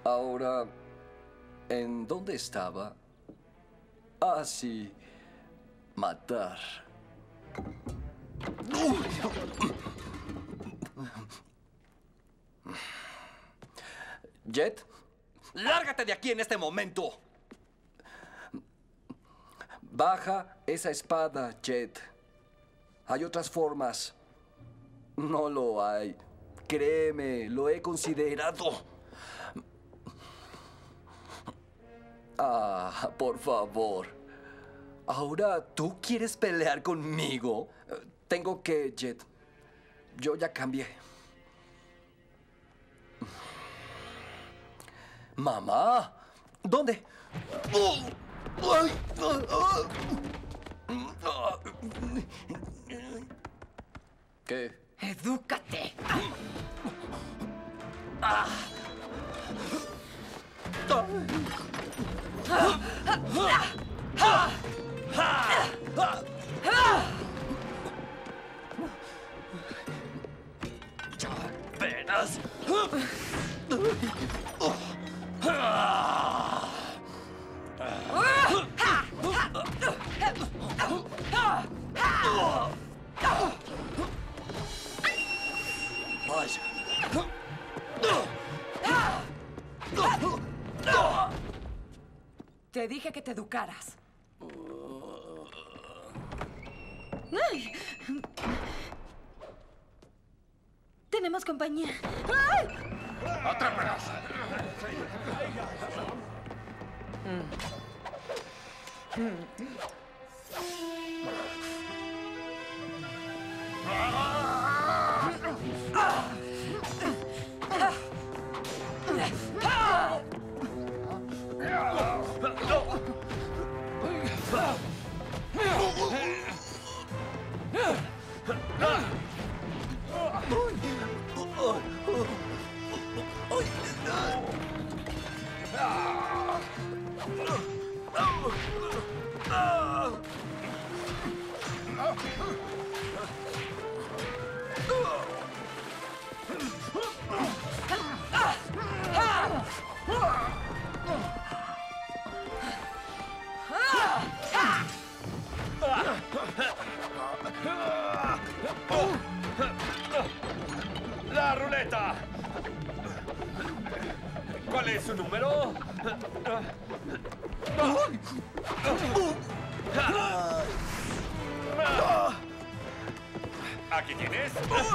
Ahora, ¿en dónde estaba? Ah, sí. Matar. Jet, lárgate de aquí en este momento. Baja esa espada, Jet. Hay otras formas. No lo hay. Créeme, lo he considerado. Ah, por favor. ¿Ahora tú quieres pelear conmigo? Tengo que, Jet. Yo ya cambié. Mamá, ¿dónde? ¿Qué? ¡Edúcate! ¡Ya verás! Vaya. Te dije que te educaras. ¡Ay! Tenemos compañía. ¡Ay! ¡Atrápalos! ¡La ruleta! ¿Cuál es su número? Aquí tienes.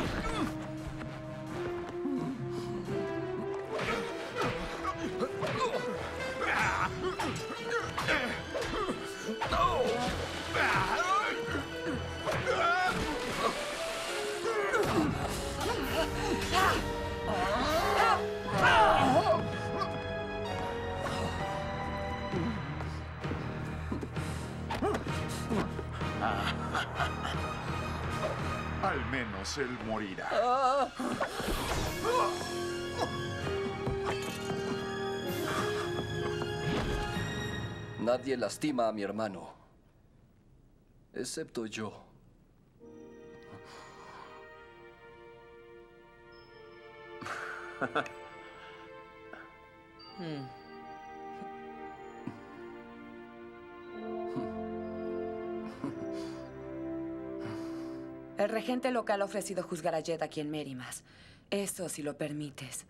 Al menos él morirá. Nadie lastima a mi hermano. Excepto yo. El regente local ha ofrecido juzgar a Jet aquí en Merimas. Eso si lo permites.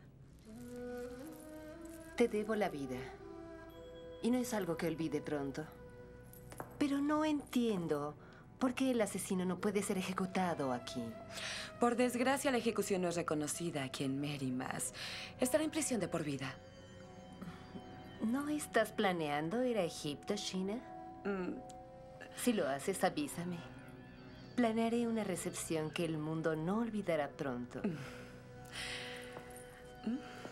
Te debo la vida. Y no es algo que olvide pronto. Pero no entiendo por qué el asesino no puede ser ejecutado aquí. Por desgracia, la ejecución no es reconocida aquí en Merimas. Estará en prisión de por vida. ¿No estás planeando ir a Egipto, Sheena? Si lo haces, avísame. Planearé una recepción que el mundo no olvidará pronto.